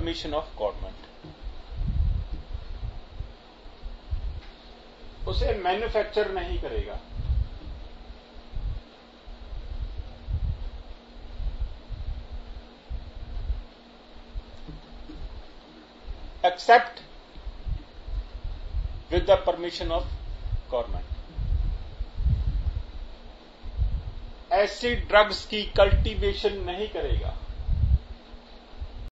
Permission of government. उसे manufacture नहीं करेगा। Except with the permission of government. ऐसी ड्रग्स की कल्टीवेशन नहीं करेगा।